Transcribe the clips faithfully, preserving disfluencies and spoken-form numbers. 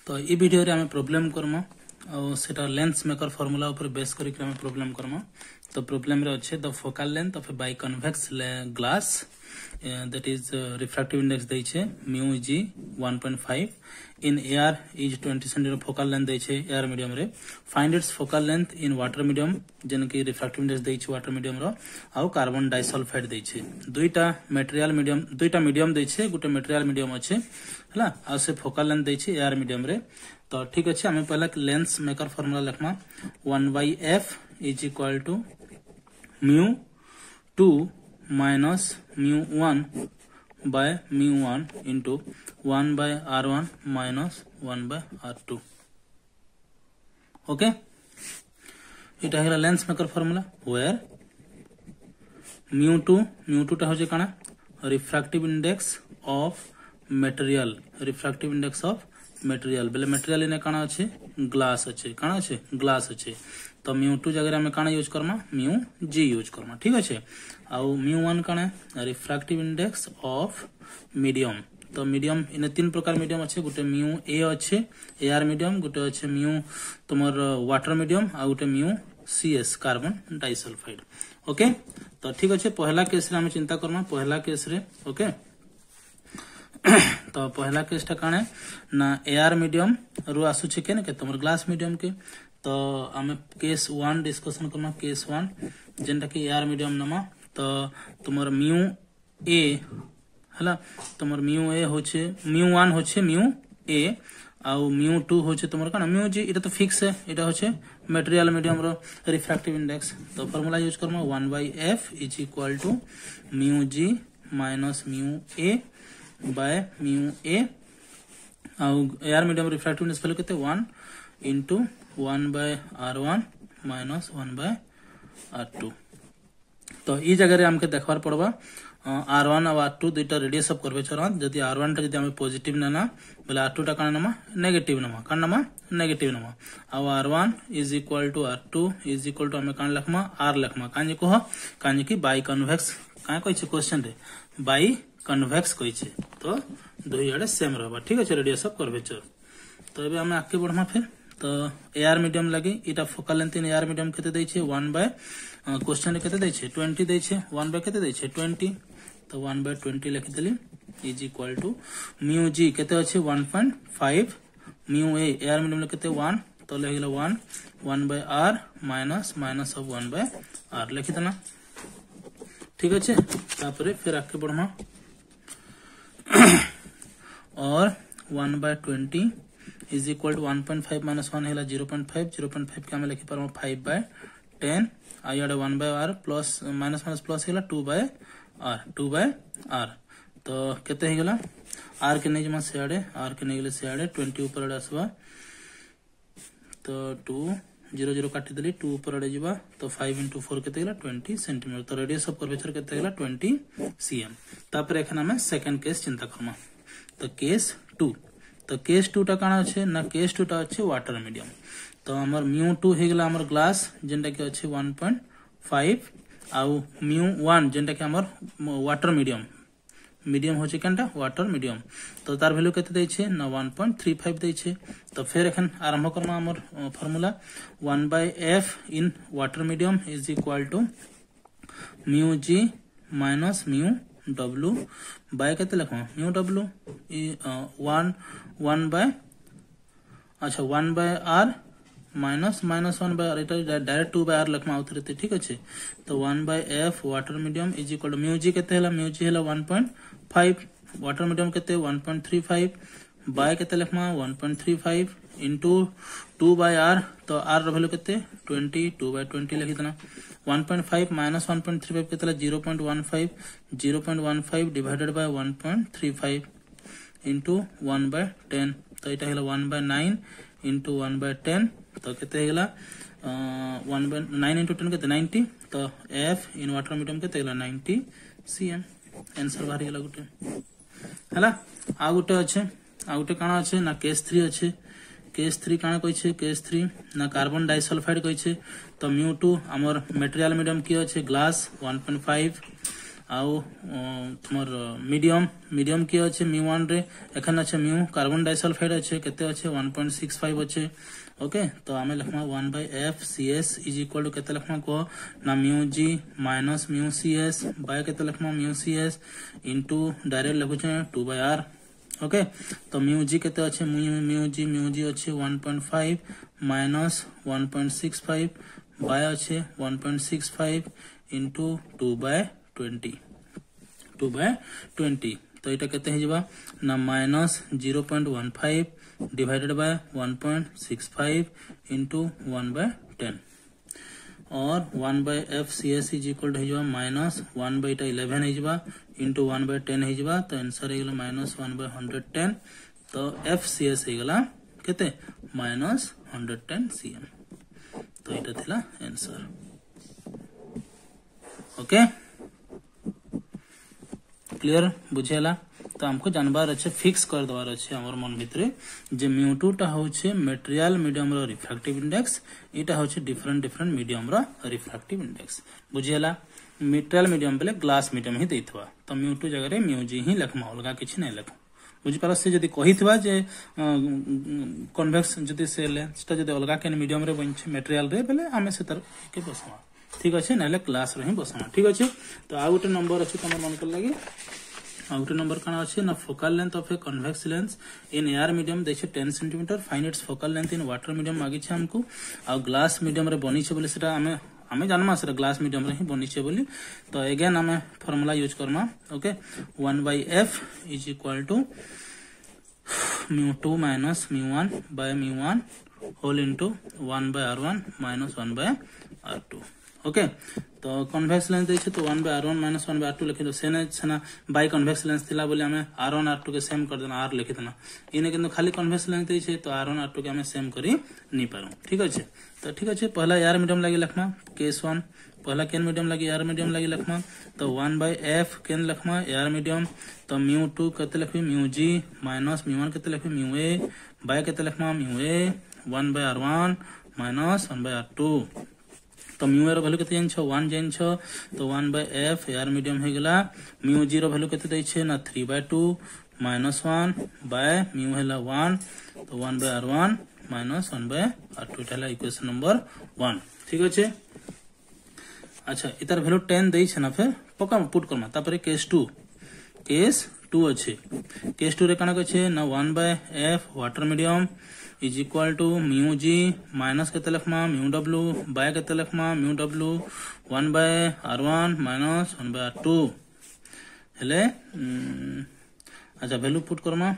तो ये वीडियो रे हमें प्रॉब्लम करमा और सेटा लेंस मेकर फार्मूला ऊपर बेस करके हमें प्रॉब्लम करमा। तो प्रॉब्लम रे अच्छे the focal length of a biconvex glass that is refractive index दै छे mu G one point five in air is twenty centimetre focal length दै छे एयर मीडियम रे। Find its focal length in water medium जन की refractive index दै छे water medium रो आउ कार्बन डाइसल्फाइड दै छे। दुईटा मटेरियल मीडियम दुईटा मीडियम दै छे गुटे मटेरियल मीडियम अच्छे हला आ से फोकल लेंथ दै छे एयर मीडियम रे। तो ठीक अच्छे हमें पहला लेंस मेकर फार्मूला लिखमा one by F is equal to mu two minus mu one by mu one into one by R one minus one by R two. Okay इटा है lens maker formula where mu two mu two टा हो काना refractive index of material refractive index of material बेले material इने काना अच्छे glass अच्छे काना अच्छे ग्लास अच्छे। तो म्यू टू जगह में काना यूज करमा म्यू जी यूज करमा ठीक अच्छे। आउ म्यू वन काना रिफ्रैक्टिव इंडेक्स ऑफ मीडियम। तो मीडियम इन तीन प्रकार मीडियम अच्छे गुटे म्यू ए अच्छे एयर मीडियम गुटे अच्छे म्यू तुमर वाटर मीडियम आ गुटे mu C S carbon disulphide. Okay तो ठीक अच्छे पहला केस रे हम चिंता करमा पहला केस रे। ओके तो पहला केसटा काने ना एयर मीडियम रु आसुचे के के तुमर ग्लास मीडियम के। तो आमे केस वन डिस्कशन करमा केस वन जेनटा कि एयर मीडियम नमा। तो तुमर म्यू ए हला तुमर म्यू ए होचे म्यू वन होचे म्यू ए आउ म्यू टू होचे तुमर काना म्यू जी इटा तो फिक्स है इटा होचे मटेरियल मीडियम रो रिफ्रैक्टिव इंडेक्स। तो फार्मूला यूज करमा one by F is equal to mu G minus mu A by mu A आउ एयर मीडियम रिफ्रैक्टिव इंडेक्स केते one into one by R one minus one by R two. तो ई जगह रे हमके देखबार पड़बा आर वन और आर टू दुईटा रेडियस ऑफ कर्वेचर जदि आर वन टा जदि हम पॉजिटिव नेना बोले आर टू टा काना नमा नेगेटिव नमा काना नमा नेगेटिव नमा आउ R one is equal to R two is equal to हमें कान लिखमा आर लिखमा कान कह कान की बाई कन्वेक्स का कहि क्वेश्चन रे बाई कन्वेक्स कहि तो दुई आड़े सेम रहबा ठीक है रेडियस ऑफ कर्वेचर। तो एबे हमें आगे बढ़मा फिर तो एयर मीडियम लगे इटा focal length in air medium केते दै छै वन बाय क्वेश्चन रे केते दै छै ट्वेंटी दै छै वन बाय केते दै छै ट्वेंटी। तो वन बाय ट्वेंटी लिख देली is equal to mu G केते अछि one point five mu A air medium ले केते वन तो लिख गेला one one by R minus minus of one by R लिख देना ठीक अच्छे। तापरे फिर आगे बढ़मा और one by twenty is equal to one point five minus one है zero point five zero point five के लिखि पार फाइव बाय टेन आइए one by R plus minus minus plus है two by R two by R. तो केते हो गला आर के नहीं जमा सियाड़े आर के नहीं गले सियाड़े ट्वेंटी ऊपर आड़े आसवा तो टू जीरो जीरो काटी देली टू ऊपर आड़े जीवा तो फाइव इंटू फोर केते गला ट्वेंटी सेंटीमीटर। तो रेडियस ऑफ कर्वेचर केते गला ट्वेंटी सीएम। तापर एखन हमें सेकंड केस चिंता करमा। तो केस टू तो केस टू टा काना अच्छे ना केस टू टा अच्छे वाटर मीडियम। तो हमर म्यू टू हो गला हमर ग्लास जेनटा कि अच्छे वन पॉइंट फाइव आउ म्यू वन जेनटा कि हमर वाटर मीडियम मीडियम होचे केनटा वाटर मीडियम। तो तार वैल्यू केते दै छै ना वन पॉइंट थ्री फाइव दै छै। तो फिर एखन आरंभ करमा हमर formula one by F in water medium is equal to mu G minus mu W by केते लिखमा mu W one one by अच्छा one by R minus minus one by R direct two by R लिखमा आउथरे ठीक अच्छे। तो one by F water medium is equal to mu G केते हला म्यू जी हला one point five water medium केते one point three five by केते लिखमा one point three five into two by R. तो आर रो value केते twenty two by twenty लिखि देना one point five minus one point three five केते zero point one five zero point one five divided by one point three five into one by ten. तो इटा हला one by nine into one by ten तो केते हला one by nine into ten केते ninety. तो F in water medium केते हला नाइंटी सीएम आंसर बाहर गेला गुटे हला। आ गुटे अच्छे आ गुटे काना अच्छे ना केस थ्री अच्छे केस थ्री काना कहि छै केस थ्री ना कार्बन डाइसल्फाइड कहि छै। तो म्यू टू हमर मटेरियल मीडियम की अच्छे ग्लास वन पॉइंट फाइव आउ तुमर मीडियम मीडियम की अच्छे म्यू वन रे एखन अच्छे म्यू कार्बन डाइसल्फाइड अच्छे केते अच्छे वन पॉइंट सिक्स फाइव अच्छे ओके तो आमे लिखमा one by F C S is equal to केते लिखमा को ना mu G minus mu C S by केते लिखमा mu C S into direct लिखुछे टू बाय आर ओके तो म्यू जी केते अच्छे म्यू जी म्यू जी अच्छे one point five minus one point six five by अच्छे one point six five into to by twenty two by twenty तो यहाँ केते हे जिबा ना minus zero point one five divided by one point six five into one by ten और one by F C S is equal to हो minus one by eleven हो into one by ten हो तो answer हो minus one by hundred ten तो F C S हो केते minus hundred ten C M तो यहाँ थिला आंसर ओके क्लियर बुझेला तो हमको जानबार अच्छे फिक्स कर दवार अच्छे हमर मन भितरे जे म्यू टू टा होचे मटेरियल मीडियम रो रिफ्रैक्टिव इंडेक्स इटा होचे डिफरेंट डिफरेंट मीडियम रो रिफ्रैक्टिव इंडेक्स बुझेला मटेरियल मीडियम बेले ग्लास मीडियम ही देथवा तो म्यू टू जगह रे म्यू जी ही लिखमा अलगा किछि नै लिख बुझि पारस से जदी कहिथवा जे कन्वेक्स जदी से लेंस ता जदी अलगा केन मीडियम रे बनछ मटेरियल रे बेले हमें से तर के बसमा ठीक अच्छे ना क्लास रे ही बसमा ठीक अच्छे तो आ गोटे नंबर अच्छे तुम मन कर लगे आ गोटे नंबर कौन अच्छे ना focal length of a convex lens in air medium देखिए ten centimetre find its focal length in water medium मागी हमको आ ग्लास मीडियम रे बनी बोली सेटा हमें हमें जानमा से ग्लास मीडियम रे ही बनी बोली तो अगेन हमें फॉर्मूला यूज करमा okay one by F is equal to mu two minus mu one by mu one whole into one by R one minus one by R two okay तो convex lens देखिए तो one by R one minus one by R two लिखि सेना सेना biconvex lens थिला बोले हमें R one R two के सेम कर देना आर लिखि देना इने किंतु खाली कन्वेक्स लेंस देखिए तो आर वन आर टू के हमें सेम करी नहीं पारो ठीक अच्छे तो ठीक अच्छे पहला एयर मीडियम लगी लिखमा केस वन पहला केन मीडियम लगी एयर मीडियम लगी लिखमा तो वन बाय एफ केन लिखमा एयर मीडियम तो म्यू टू केते लिखबी mu G minus mu one केते लिखबी म्यू ए बाय केते लिखमा mu A one by R one minus one by R two तो म्यू एर वैल्यू केते जान छ वन जान छ तो one by F air medium हे गेला म्यू जी रो वैल्यू केते दै छै ना three by two minus one by mu हेला वन तो one by R one minus one by R two हेला इक्वेशन नंबर वन ठीक अछि अच्छा इतार वैल्यू टेन दै छै ना फिर पक्का पुट करमा तापर केस टू केस टू अच्छे केस टू रे काना छै ना one by F water medium is equal to mu G minus केते लिखमा म्यू डब्ल्यू बाय केते लिखमा mu W one by R one minus one by R two हेले अच्छा वैल्यू पुट करमा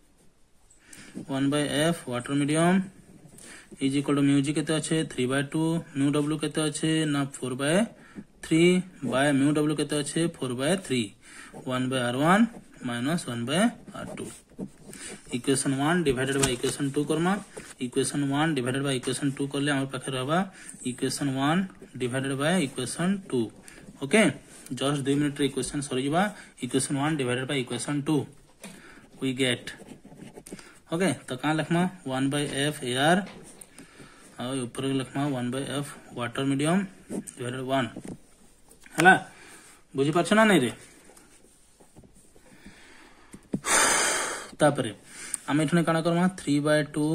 one by F water medium is equal to mu G केते अच्छे three by two mu W केते अच्छे ना four by three by mu W केते अच्छे four by three one by R one minus one by R two equation one divided by equation two करमा equation one divided by equation two करले हमर पाखे रहबा equation one divided by equation two okay just दो minute रे equation सरी जबा equation one divided by equation two we get okay तो का लिखमा वन बाय एफ एयर आ ऊपर लिखमा one by F water medium divided one हला बुझी पाछ ना नहीं रे तापरे आम एठने काना करमा three by two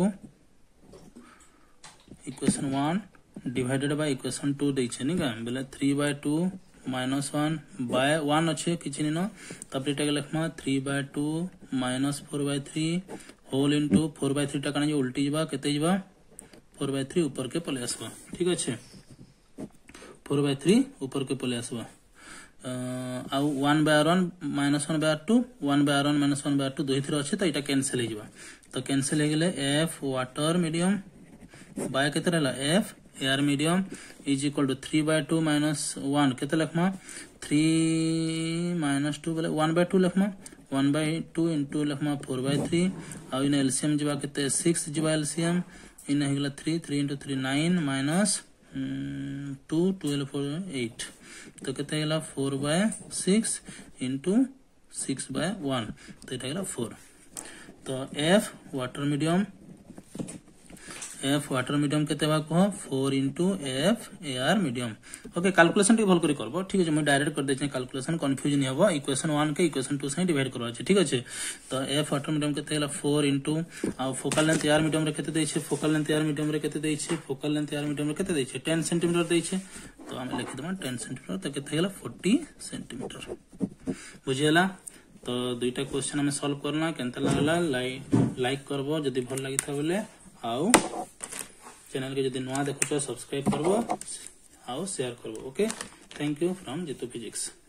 equation one divided by equation two देछे नि का बेले three by two minus one by one अच्छे किछि न तापरे एटा लिखमा three by two minus four by three whole into four by three टा काना जे उल्टी जबा केते जबा फोर बाय थ्री ऊपर के पले आसबा ठीक अच्छे फोर बाय थ्री ऊपर के पले आसबा आउ one by R one minus one by R two one by R one minus one by R two दुई थ्री अच्छे तो यहाँ कैनसल हो तो कैनसल हो गले एफ वाटर मीडियम बाय केते रहला F air medium is equal to three by two minus one केते लिखमा थ्री माइनस टू बोले वन बाय टू लिखमा वन बाय टू इंटू लिखमा फोर बाय थ्री आउ इन एलसीएम जबा केते सिक्स जबा एलसीएम इन हो गला three three into three nine minus two twelve four eight तो केते गला four by six into six by one तो ये गला फोर तो F water medium F water medium केते बा कह four into F air medium. Okay calculation टी भल करी करबो ठीक अछि। मैं डायरेक्ट कर देछि कैलकुलेशन कंफ्यूज नहीं हबो। इक्वेशन वन के इक्वेशन टू से डिवाइड करबा छै ठीक अछि। तो एफ वाटर मीडियम केते हला फोर इंटू आ फोकल लेंथ एयर मीडियम रे केते दै छै फोकल लेंथ एयर मीडियम रे केते दै छै फोकल लेंथ एयर मीडियम रे केते दै छै टेन सेंटीमीटर दै छै। तो हम लिखि देबा टेन सेंटीमीटर तो केते हला फोर्टी सेंटीमीटर बुझियला। तो दुईटा क्वेश्चन हमें सॉल्व करना केनता लागला लाइक लाइक करबो जदी भल लागि था बोले आउ चैनल के जदी नवा देखो सब्सक्राइब करबो आउ शेयर करबो। Okay thank you from Jitu physics.